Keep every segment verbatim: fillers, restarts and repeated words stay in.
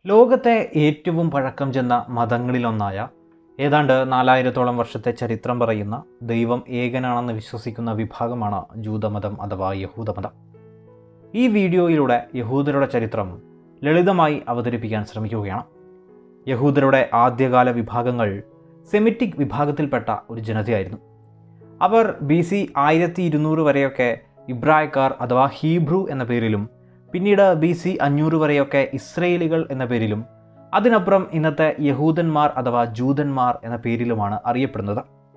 ലോകത്തെ ഏറ്റവും പഴക്കം ചെന്ന മതങ്ങളിലൊന്നായ ഏതാണ്ട് നാലായിരത്തോളം വർഷത്തെ ചരിത്രം പറയുന്ന ദൈവം ഏകനാണെന്ന് വിശ്വസിക്കുന്ന വിഭാഗമാണ് ജൂതമതം അഥവാ യഹൂദമതം. ഈ വീഡിയോയിലൂടെ യഹൂദരുടെ ചരിത്രം ലളിതമായി അവതരിപ്പിക്കാൻ ശ്രമിക്കുകയാണ്. യഹൂദരുടെ ആദ്യകാല വിഭാഗങ്ങൾ സെമിറ്റിക് വിഭാഗത്തിൽപ്പെട്ട ഒരു ജനതയായിരുന്നു. അവർ ബി സി ആയിരത്തി ഇരുന്നൂറ് വരെയൊക്കെ ഇബ്രായക്കാർ അഥവാ ഹീബ്രു എന്ന പേരിലും പിന്നീട് ബി സി അഞ്ഞൂറ് വരെയൊക്കെ ഇസ്രയേലികൾ എന്ന പേരിലും അതിനപ്പുറം ഇന്നത്തെ യഹൂദന്മാർ അഥവാ ജൂതന്മാർ എന്ന പേരിലുമാണ് അറിയപ്പെടുന്നത്.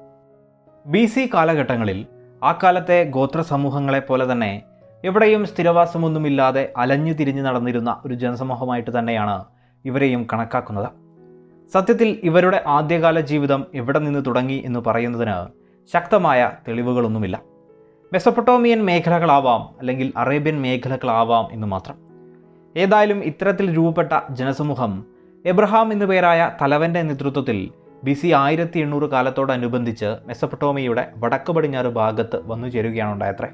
ബി സി കാലഘട്ടങ്ങളിൽ ആ കാലത്തെ ഗോത്ര സമൂഹങ്ങളെപ്പോലെ തന്നെ എവിടെയും സ്ഥിരവാസമൊന്നുമില്ലാതെ അലഞ്ഞു തിരിഞ്ഞു നടന്നിരുന്ന ഒരു ജനസമൂഹമായിട്ട് തന്നെയാണ് ഇവരെയും കണക്കാക്കുന്നത്. സത്യത്തിൽ ഇവരുടെ ആദ്യകാല ജീവിതം എവിടെ നിന്ന് തുടങ്ങി എന്ന് പറയുന്നതിന് ശക്തമായ തെളിവുകളൊന്നുമില്ല. മെസൊപ്പൊട്ടോമിയൻ മേഖലകളാവാം, അല്ലെങ്കിൽ അറേബ്യൻ മേഖലകളാവാം എന്ന് മാത്രം. ഏതായാലും ഇത്തരത്തിൽ രൂപപ്പെട്ട ജനസമൂഹം എബ്രഹാം എന്നു പേരായ തലവൻ്റെ നേതൃത്വത്തിൽ ബി സി ആയിരത്തി എണ്ണൂറ് കാലത്തോടനുബന്ധിച്ച് മെസൊപ്പൊട്ടോമിയയുടെ വടക്ക് പടിഞ്ഞാറ് ഭാഗത്ത് വന്നു ചേരുകയാണ് ഉണ്ടായത്രേ.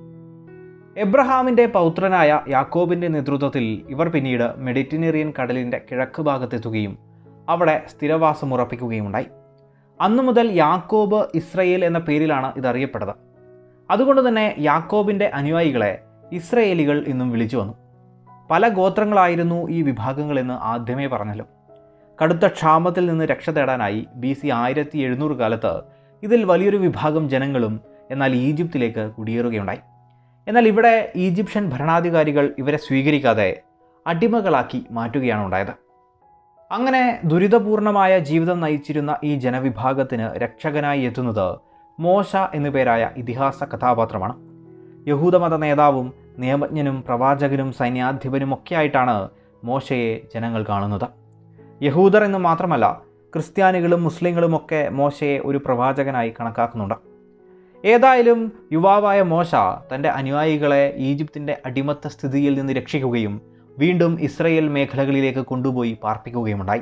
എബ്രഹാമിൻ്റെ പൗത്രനായ യാക്കോബിൻ്റെ നേതൃത്വത്തിൽ ഇവർ പിന്നീട് മെഡിറ്ററേനിയൻ കടലിൻ്റെ കിഴക്ക് ഭാഗത്തെത്തുകയും അവിടെ സ്ഥിരവാസം ഉറപ്പിക്കുകയും ഉണ്ടായി. അന്നു മുതൽ യാക്കോബ് ഇസ്രയേൽ എന്ന പേരിലാണ് ഇതറിയപ്പെട്ടത്. അതുകൊണ്ട് തന്നെ യാക്കോബിൻ്റെ അനുയായികളെ ഇസ്രയേലികൾ എന്നും വിളിച്ചു വന്നു. പല ഗോത്രങ്ങളായിരുന്നു ഈ വിഭാഗങ്ങളെന്ന് ആദ്യമേ പറഞ്ഞല്ലോ. കടുത്ത ക്ഷാമത്തിൽ നിന്ന് രക്ഷ തേടാനായി ബി സി ആയിരത്തി എഴുന്നൂറ് കാലത്ത് ഇതിൽ വലിയൊരു വിഭാഗം ജനങ്ങളും എന്നാൽ ഈജിപ്തിലേക്ക് കുടിയേറുകയുണ്ടായി. എന്നാൽ ഇവിടെ ഈജിപ്ഷ്യൻ ഭരണാധികാരികൾ ഇവരെ സ്വീകരിക്കാതെ അടിമകളാക്കി മാറ്റുകയാണ് ഉണ്ടായത്. അങ്ങനെ ദുരിതപൂർണമായ ജീവിതം നയിച്ചിരുന്ന ഈ ജനവിഭാഗത്തിന് രക്ഷകനായി എത്തുന്നത് മോശ എന്നു പേരായ ഇതിഹാസ കഥാപാത്രമാണ്. യഹൂദമത നേതാവും നിയമജ്ഞനും പ്രവാചകനും സൈന്യാധിപനും ഒക്കെയായിട്ടാണ് മോശയെ ജനങ്ങൾ കാണുന്നത്. യഹൂദർ എന്ന് മാത്രമല്ല, ക്രിസ്ത്യാനികളും മുസ്ലിങ്ങളുമൊക്കെ മോശയെ ഒരു പ്രവാചകനായി കണക്കാക്കുന്നുണ്ട്. ഏതായാലും യുവാവായ മോശ തൻ്റെ അനുയായികളെ ഈജിപ്തിൻ്റെ അടിമത്ത സ്ഥിതിയിൽ നിന്ന് രക്ഷിക്കുകയും വീണ്ടും ഇസ്രയേൽ മേഖലകളിലേക്ക് കൊണ്ടുപോയി പാർപ്പിക്കുകയുമുണ്ടായി.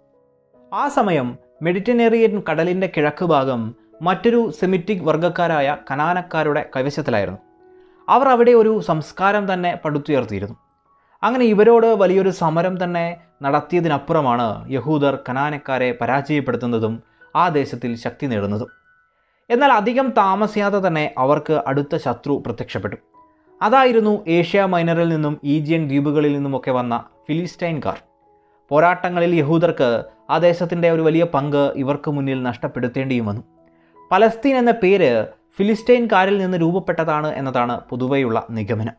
ആ സമയം മെഡിറ്ററേനിയൻ കടലിൻ്റെ കിഴക്ക് ഭാഗം മറ്റൊരു സെമിറ്റിക് വർഗ്ഗക്കാരായ കനാനക്കാരുടെ കൈവശത്തിലായിരുന്നു. അവർ അവിടെ ഒരു സംസ്കാരം തന്നെ പടുത്തുയർത്തിയിരുന്നു. അങ്ങനെ ഇവരോട് വലിയൊരു സമരം തന്നെ നടത്തിയതിനപ്പുറമാണ് യഹൂദർ കനാനക്കാരെ പരാജയപ്പെടുത്തുന്നതും ആ ദേശത്തിൽ ശക്തി നേടുന്നതും. എന്നാൽ അധികം താമസിയാതെ തന്നെ അവർക്ക് അടുത്ത ശത്രു പ്രത്യക്ഷപ്പെട്ടു. അതായിരുന്നു ഏഷ്യ മൈനറിൽ നിന്നും ഈജിയൻ ദ്വീപുകളിൽ നിന്നുമൊക്കെ വന്ന ഫിലിസ്റ്റൈൻകാർ. പോരാട്ടങ്ങളിൽ യഹൂദർക്ക് ആ ദേശത്തിൻ്റെ ഒരു വലിയ പങ്ക് ഇവർക്ക് മുന്നിൽ നഷ്ടപ്പെടുത്തേണ്ടിയും വന്നു. പലസ്തീൻ എന്ന പേര് ഫിലിസ്റ്റൈൻകാരിൽ നിന്ന് രൂപപ്പെട്ടതാണ് എന്നതാണ് പൊതുവെയുള്ള നിഗമനം.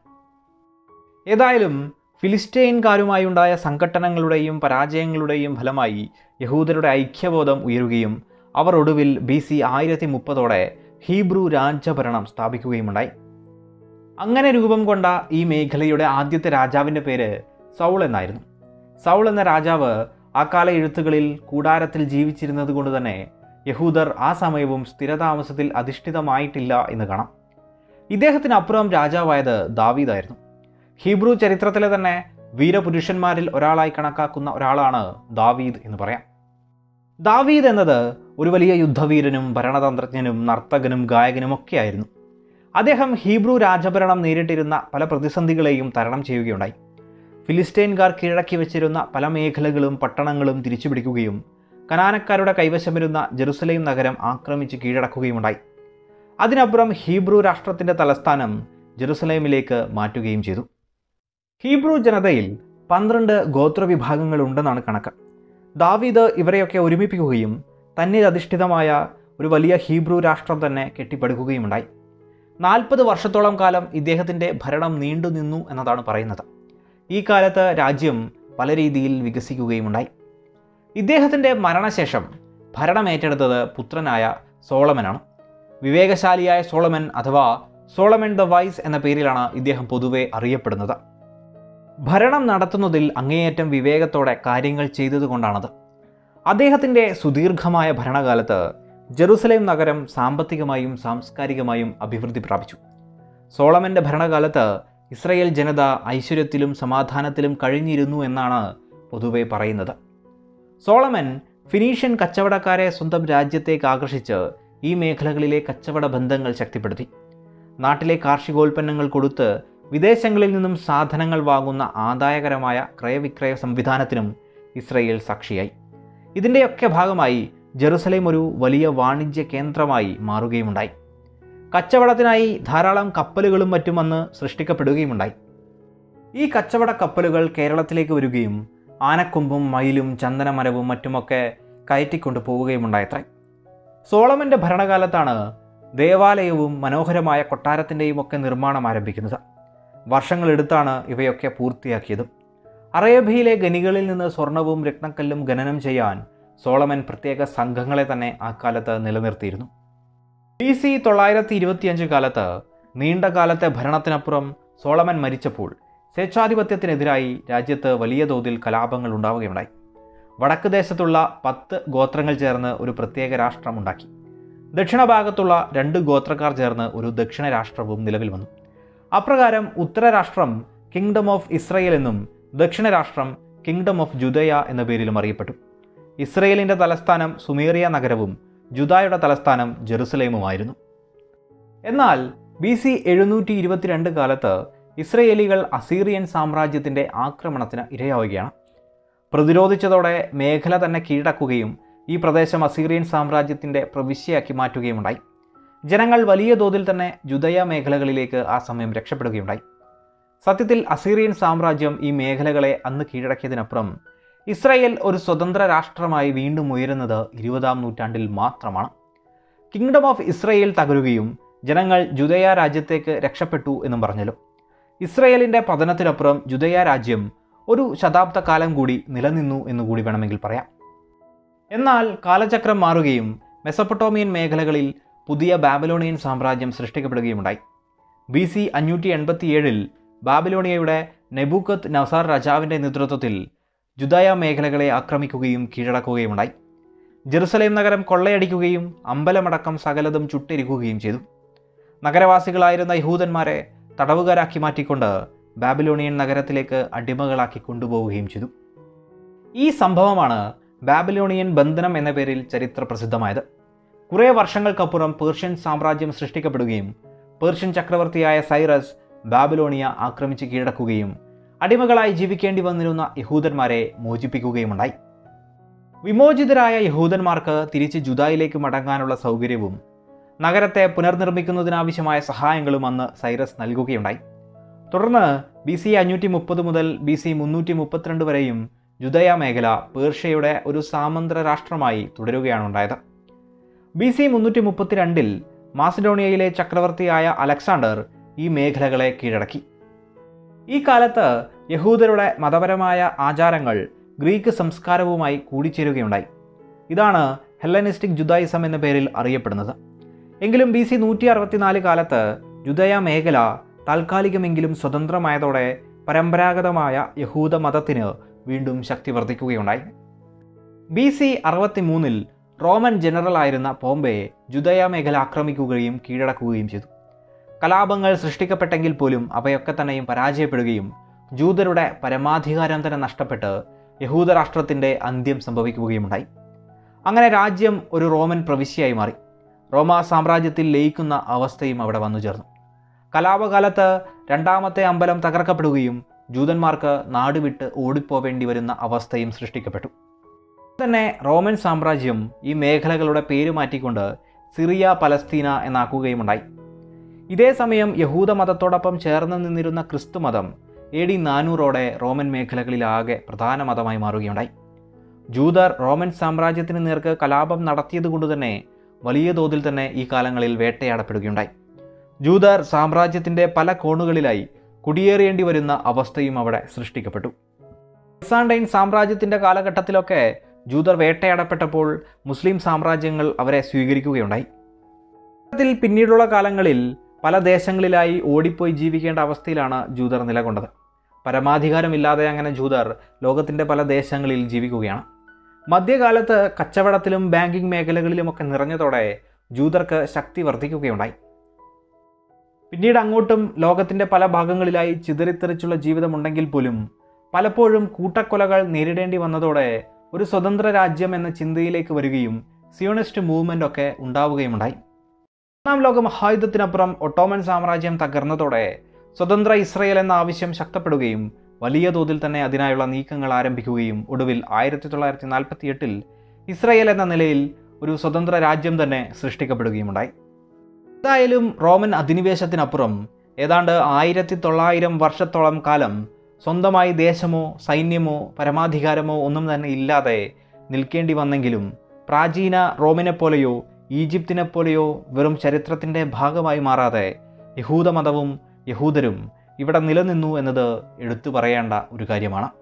ഏതായാലും ഫിലിസ്റ്റൈൻകാരുമായുണ്ടായ സംഘട്ടനങ്ങളുടെയും പരാജയങ്ങളുടെയും ഫലമായി യഹൂദരുടെ ഐക്യബോധം ഉയരുകയും അവർ ഒടുവിൽ ബി സി ആയിരത്തി മുപ്പതോടെ ഹീബ്രു രാജ്യഭരണം സ്ഥാപിക്കുകയുമുണ്ടായി. അങ്ങനെ രൂപം കൊണ്ട ഈ മേഖലയുടെ ആദ്യത്തെ രാജാവിൻ്റെ പേര് സൗൾ എന്നായിരുന്നു. സൗൾ എന്ന രാജാവ് ആ കാല എഴുത്തുകളിൽ കൂടാരത്തിൽ ജീവിച്ചിരുന്നത് കൊണ്ട് തന്നെ യഹൂദർ ആ സമയവും സ്ഥിരതാമസത്തിൽ അധിഷ്ഠിതമായിട്ടില്ല എന്ന് കാണാം. ഇദ്ദേഹത്തിനപ്പുറം രാജാവായത് ദാവീദായിരുന്നു. ഹീബ്രു ചരിത്രത്തിലെ തന്നെ വീരപുരുഷന്മാരിൽ ഒരാളായി കണക്കാക്കുന്ന ഒരാളാണ് ദാവീദ് എന്ന് പറയാം. ദാവീദ് എന്നത് ഒരു വലിയ യുദ്ധവീരനും ഭരണതന്ത്രജ്ഞനും നർത്തകനും ഗായകനും ഒക്കെയായിരുന്നു. അദ്ദേഹം ഹീബ്രു രാജഭരണം നേരിട്ടിരുന്ന പല പ്രതിസന്ധികളെയും തരണം ചെയ്യുകയുണ്ടായി. ഫിലിസ്റ്റൈൻകാർ കീഴടക്കി വെച്ചിരുന്ന പല മേഖലകളും പട്ടണങ്ങളും തിരിച്ചുപിടിക്കുകയും കനാനക്കാരുടെ കൈവശം വരുന്ന ജെറുസലേം നഗരം ആക്രമിച്ച് കീഴടക്കുകയുമുണ്ടായി. അതിനപ്പുറം ഹീബ്രു രാഷ്ട്രത്തിൻ്റെ തലസ്ഥാനം ജെറുസലേമിലേക്ക് മാറ്റുകയും ചെയ്തു. ഹീബ്രു ജനതയിൽ പന്ത്രണ്ട് ഗോത്രവിഭാഗങ്ങളുണ്ടെന്നാണ് കണക്ക്. ദാവീദ് ഇവരെയൊക്കെ ഒരുമിപ്പിക്കുകയും തന്നിൽ അധിഷ്ഠിതമായ ഒരു വലിയ ഹീബ്രു രാഷ്ട്രം തന്നെ കെട്ടിപ്പടുക്കുകയുമുണ്ടായി. നാൽപ്പത് വർഷത്തോളം കാലം ഇദ്ദേഹത്തിൻ്റെ ഭരണം നീണ്ടുനിന്നു എന്നതാണ് പറയുന്നത്. ഈ കാലത്ത് രാജ്യം പല രീതിയിൽ വികസിക്കുകയുമുണ്ടായി. ഇദ്ദേഹത്തിൻ്റെ മരണശേഷം ഭരണമേറ്റെടുത്തത് പുത്രനായ സോളമനാണ്. വിവേകശാലിയായ സോളമൻ അഥവാ സോളമൻ ദ വൈസ് എന്ന പേരിലാണ് ഇദ്ദേഹം പൊതുവെ അറിയപ്പെടുന്നത്. ഭരണം നടത്തുന്നതിൽ അങ്ങേയറ്റം വിവേകത്തോടെ കാര്യങ്ങൾ ചെയ്തതുകൊണ്ടാണത്. അദ്ദേഹത്തിൻ്റെ സുദീർഘമായ ഭരണകാലത്ത് ജെറുസലേം നഗരം സാമ്പത്തികമായും സാംസ്കാരികമായും അഭിവൃദ്ധി പ്രാപിച്ചു. സോളമൻ്റെ ഭരണകാലത്ത് ഇസ്രയേൽ ജനത ഐശ്വര്യത്തിലും സമാധാനത്തിലും കഴിഞ്ഞിരുന്നു എന്നാണ് പൊതുവെ പറയുന്നത്. സോളമൻ ഫിനീഷ്യൻ കച്ചവടക്കാരെ സ്വന്തം രാജ്യത്തേക്ക് ആകർഷിച്ച് ഈ മേഖലകളിലെ കച്ചവട ബന്ധങ്ങൾ ശക്തിപ്പെടുത്തി. നാട്ടിലെ കാർഷികോൽപ്പന്നങ്ങൾ കൊടുത്ത് വിദേശങ്ങളിൽ നിന്നും സാധനങ്ങൾ വാങ്ങുന്ന ആദായകരമായ ക്രയവിക്രയ സംവിധാനത്തിനും ഇസ്രയേൽ സാക്ഷിയായി. ഇതിൻ്റെയൊക്കെ ഭാഗമായി ജെറുസലേം ഒരു വലിയ വാണിജ്യ കേന്ദ്രമായി മാറുകയുമുണ്ടായി. കച്ചവടത്തിനായി ധാരാളം കപ്പലുകളും മറ്റും അന്ന് സൃഷ്ടിക്കപ്പെടുകയുമുണ്ടായി. ഈ കച്ചവട കപ്പലുകൾ കേരളത്തിലേക്ക് വരികയും ആനക്കൊമ്പും മയിലും ചന്ദനമരവും മറ്റുമൊക്കെ കയറ്റിക്കൊണ്ടു പോവുകയുമുണ്ടായത്രേ. സോളമൻ്റെ ഭരണകാലത്താണ് ദേവാലയവും മനോഹരമായ കൊട്ടാരത്തിൻ്റെയും ഒക്കെ നിർമ്മാണം ആരംഭിക്കുന്നത്. വർഷങ്ങളെടുത്താണ് ഇവയൊക്കെ പൂർത്തിയാക്കിയത്. അറേബ്യയിലെ ഖനികളിൽ നിന്ന് സ്വർണവും രത്നക്കല്ലും ഖനനം ചെയ്യാൻ സോളമൻ പ്രത്യേക സംഘങ്ങളെ തന്നെ ആ കാലത്ത് നിലനിർത്തിയിരുന്നു. ബി സി തൊള്ളായിരത്തി ഇരുപത്തിയഞ്ച് കാലത്ത് നീണ്ട കാലത്തെ ഭരണത്തിനപ്പുറം സോളമൻ മരിച്ചപ്പോൾ സ്വേച്ഛാധിപത്യത്തിനെതിരായി രാജ്യത്ത് വലിയ തോതിൽ കലാപങ്ങൾ ഉണ്ടാവുകയുണ്ടായി. വടക്ക് ദേശത്തുള്ള പത്ത് ഗോത്രങ്ങൾ ചേർന്ന് ഒരു പ്രത്യേക രാഷ്ട്രമുണ്ടാക്കി. ദക്ഷിണഭാഗത്തുള്ള രണ്ട് ഗോത്രക്കാർ ചേർന്ന് ഒരു ദക്ഷിണ രാഷ്ട്രവും നിലവിൽ വന്നു. അപ്രകാരം ഉത്തരരാഷ്ട്രം കിങ്ഡം ഓഫ് ഇസ്രയേൽ എന്നും ദക്ഷിണ രാഷ്ട്രം കിങ്ഡം ഓഫ് ജുദയ എന്ന പേരിലും അറിയപ്പെട്ടു. ഇസ്രയേലിൻ്റെ തലസ്ഥാനം സുമേറിയ നഗരവും ജുദായുടെ തലസ്ഥാനം ജെറുസലേമുമായിരുന്നു. എന്നാൽ ബി സി എഴുന്നൂറ്റി ഇരുപത്തിരണ്ട് കാലത്ത് ഇസ്രയേലികൾ അസീറിയൻ സാമ്രാജ്യത്തിൻ്റെ ആക്രമണത്തിന് ഇരയാവുകയാണ്. പ്രതിരോധിച്ചതോടെ മേഖല തന്നെ കീഴടക്കുകയും ഈ പ്രദേശം അസീറിയൻ സാമ്രാജ്യത്തിൻ്റെ പ്രവിശ്യയാക്കി മാറ്റുകയുമുണ്ടായി. ജനങ്ങൾ വലിയ തോതിൽ തന്നെ ജുദയ മേഖലകളിലേക്ക് ആ സമയം രക്ഷപ്പെടുകയുണ്ടായി. സത്യത്തിൽ അസീറിയൻ സാമ്രാജ്യം ഈ മേഖലകളെ അന്ന് കീഴടക്കിയതിനപ്പുറം ഇസ്രായേൽ ഒരു സ്വതന്ത്ര രാഷ്ട്രമായി വീണ്ടും ഉയരുന്നത് ഇരുപതാം നൂറ്റാണ്ടിൽ മാത്രമാണ്. കിങ്ഡം ഓഫ് ഇസ്രയേൽ തകരുകയും ജനങ്ങൾ ജുദയ രാജ്യത്തേക്ക് രക്ഷപ്പെട്ടു എന്നും പറഞ്ഞല്ലോ. ഇസ്രയേലിൻ്റെ പതനത്തിനപ്പുറം ജുദയ രാജ്യം ഒരു ശതാബ്ദ കാലം കൂടി നിലനിന്നു എന്നുകൂടി വേണമെങ്കിൽ പറയാം. എന്നാൽ കാലചക്രം മാറുകയും മെസപ്പൊട്ടോമിയൻ മേഖലകളിൽ പുതിയ ബാബിലോണിയൻ സാമ്രാജ്യം സൃഷ്ടിക്കപ്പെടുകയുമുണ്ടായി. ബി സി അഞ്ഞൂറ്റി എൺപത്തി ഏഴിൽ ബാബിലോണിയയുടെ നെബൂക്കത്ത് നസാർ രാജാവിൻ്റെ നേതൃത്വത്തിൽ ജുദയ മേഖലകളെ ആക്രമിക്കുകയും കീഴടക്കുകയുമുണ്ടായി. ജെറുസലേം നഗരം കൊള്ളയടിക്കുകയും അമ്പലമടക്കം സകലതും ചുട്ടെരിക്കുകയും ചെയ്തു. നഗരവാസികളായിരുന്ന യഹൂദന്മാരെ തടവുകാരാക്കി മാറ്റിക്കൊണ്ട് ബാബിലോണിയൻ നഗരത്തിലേക്ക് അടിമകളാക്കി കൊണ്ടുപോവുകയും ചെയ്തു. ഈ സംഭവമാണ് ബാബിലോണിയൻ ബന്ധനം എന്ന പേരിൽ ചരിത്ര പ്രസിദ്ധമായത്. കുറേ വർഷങ്ങൾക്കപ്പുറം പേർഷ്യൻ സാമ്രാജ്യം സൃഷ്ടിക്കപ്പെടുകയും പേർഷ്യൻ ചക്രവർത്തിയായ സൈറസ് ബാബിലോണിയ ആക്രമിച്ച് കീഴടക്കുകയും അടിമകളായി ജീവിക്കേണ്ടി വന്നിരുന്ന യഹൂദന്മാരെ മോചിപ്പിക്കുകയുമുണ്ടായി. വിമോചിതരായ യഹൂദന്മാർക്ക് തിരിച്ച് ജുദായിലേക്ക് മടങ്ങാനുള്ള സൗകര്യവും നഗരത്തെ പുനർനിർമ്മിക്കുന്നതിനാവശ്യമായ സഹായങ്ങളും അന്ന് സൈറസ് നൽകുകയുണ്ടായി. തുടർന്ന് ബി സി അഞ്ഞൂറ്റി മുപ്പത് മുതൽ ബി സി മുന്നൂറ്റി മുപ്പത്തിരണ്ട് വരെയും ജുദയ മേഖല പേർഷ്യയുടെ ഒരു സാമന്ത്ര രാഷ്ട്രമായി തുടരുകയാണ് ഉണ്ടായത്. ബി സി മുന്നൂറ്റി മുപ്പത്തിരണ്ടിൽ മാസിഡോണിയയിലെ ചക്രവർത്തിയായ അലക്സാണ്ടർ ഈ മേഖലകളെ കീഴടക്കി. ഈ കാലത്ത് യഹൂദരുടെ മതപരമായ ആചാരങ്ങൾ ഗ്രീക്ക് സംസ്കാരവുമായി കൂടിച്ചേരുകയുണ്ടായി. ഇതാണ് ഹെല്ലനിസ്റ്റിക് ജുദായിസം എന്ന പേരിൽ അറിയപ്പെടുന്നത്. എങ്കിലും ബി സി നൂറ്റി അറുപത്തിനാല് കാലത്ത് ജുദയ മേഖല താൽക്കാലികമെങ്കിലും സ്വതന്ത്രമായതോടെ പരമ്പരാഗതമായ യഹൂദ മതത്തിന് വീണ്ടും ശക്തി വർദ്ധിക്കുകയുണ്ടായി. ബി സി അറുപത്തി മൂന്നിൽ റോമൻ ജനറലായിരുന്ന പോംബെ ജുദയ മേഖല ആക്രമിക്കുകയും കീഴടക്കുകയും ചെയ്തു. കലാപങ്ങൾ സൃഷ്ടിക്കപ്പെട്ടെങ്കിൽ പോലും അവയൊക്കെ തന്നെയും പരാജയപ്പെടുകയും ജൂതരുടെ പരമാധികാരം തന്നെ നഷ്ടപ്പെട്ട് യഹൂദരാഷ്ട്രത്തിൻ്റെ അന്ത്യം സംഭവിക്കുകയുമുണ്ടായി. അങ്ങനെ രാജ്യം ഒരു റോമൻ പ്രവിശ്യയായി മാറി. റോമാ സാമ്രാജ്യത്തിൽ ലയിക്കുന്ന അവസ്ഥയും അവിടെ വന്നു ചേർന്നു. കലാപകാലത്ത് രണ്ടാമത്തെ അമ്പലം തകർക്കപ്പെടുകയും ജൂതന്മാർക്ക് നാടുവിട്ട് ഓടിപ്പോവേണ്ടി വരുന്ന അവസ്ഥയും സൃഷ്ടിക്കപ്പെട്ടു. തന്നെ റോമൻ സാമ്രാജ്യം ഈ മേഖലകളുടെ പേര് മാറ്റിക്കൊണ്ട് സിറിയ പലസ്തീന എന്നാക്കുകയുമുണ്ടായി. ഇതേ സമയം യഹൂദ മതത്തോടൊപ്പം ചേർന്ന് നിന്നിരുന്ന ക്രിസ്തുമതം എ ഡി നാനൂറോടെ റോമൻ മേഖലകളിലാകെ പ്രധാന മതമായി മാറുകയുണ്ടായി. ജൂതർ റോമൻ സാമ്രാജ്യത്തിന് നേർക്ക് കലാപം നടത്തിയതുകൊണ്ട് തന്നെ വലിയ തോതിൽ തന്നെ ഈ കാലങ്ങളിൽ വേട്ടയാടപ്പെടുകയുണ്ടായി. ജൂതർ സാമ്രാജ്യത്തിൻ്റെ പല കോണുകളിലായി കുടിയേറേണ്ടി വരുന്ന അവസ്ഥയും അവിടെ സൃഷ്ടിക്കപ്പെട്ടു. ബൈസാൻഡൈൻ സാമ്രാജ്യത്തിൻ്റെ കാലഘട്ടത്തിലൊക്കെ ജൂതർ വേട്ടയാടപ്പെട്ടപ്പോൾ മുസ്ലിം സാമ്രാജ്യങ്ങൾ അവരെ സ്വീകരിക്കുകയുണ്ടായി. പിന്നീടുള്ള കാലങ്ങളിൽ പല ദേശങ്ങളിലായി ഓടിപ്പോയി ജീവിക്കേണ്ട അവസ്ഥയിലാണ് ജൂതർ നിലകൊണ്ടത്. പരമാധികാരമില്ലാതെ അങ്ങനെ ജൂതർ ലോകത്തിൻ്റെ പല ദേശങ്ങളിൽ ജീവിക്കുകയാണ്. മധ്യകാലത്ത് കച്ചവടത്തിലും ബാങ്കിംഗ് മേഖലകളിലുമൊക്കെ നിറഞ്ഞതോടെ ജൂതർക്ക് ശക്തി വർദ്ധിക്കുകയുണ്ടായി. പിന്നീട് അങ്ങോട്ടും ലോകത്തിൻ്റെ പല ഭാഗങ്ങളിലായി ചിതറിത്തെറിച്ചുള്ള ജീവിതമുണ്ടെങ്കിൽ പോലും പലപ്പോഴും കൂട്ടക്കൊലകൾ നേരിടേണ്ടി വന്നതോടെ ഒരു സ്വതന്ത്ര രാജ്യം എന്ന ചിന്തയിലേക്ക് വരികയും സിയോണിസ്റ്റ് മൂവ്മെൻ്റ് ഒക്കെ ഉണ്ടാവുകയുമുണ്ടായി. ഒന്നാം ലോക മഹായുദ്ധത്തിനപ്പുറം ഒട്ടോമൻ സാമ്രാജ്യം തകർന്നതോടെ സ്വതന്ത്ര ഇസ്രയേൽ എന്ന ആവശ്യം ശക്തപ്പെടുകയും വലിയ തോതിൽ തന്നെ അതിനായുള്ള നീക്കങ്ങൾ ആരംഭിക്കുകയും ഒടുവിൽ ആയിരത്തി തൊള്ളായിരത്തി നാൽപ്പത്തി എട്ടിൽ ഇസ്രയേൽ എന്ന നിലയിൽ ഒരു സ്വതന്ത്ര രാജ്യം തന്നെ സൃഷ്ടിക്കപ്പെടുകയുമുണ്ടായി. എന്തായാലും റോമൻ അധിനിവേശത്തിനപ്പുറം ഏതാണ്ട് ആയിരത്തി തൊള്ളായിരം വർഷത്തോളം കാലം സ്വന്തമായി ദേശമോ സൈന്യമോ പരമാധികാരമോ ഒന്നും തന്നെ ഇല്ലാതെ നിൽക്കേണ്ടി വന്നെങ്കിലും പ്രാചീന റോമിനെപ്പോലെയോ ഈജിപ്തിനെപ്പോലെയോ വെറും ചരിത്രത്തിൻ്റെ ഭാഗമായി മാറാതെ യഹൂദമതവും യഹൂദരും ഇവിടെ നിലനിന്നു എന്നത് എടുത്തു പറയേണ്ട ഒരു കാര്യമാണ്.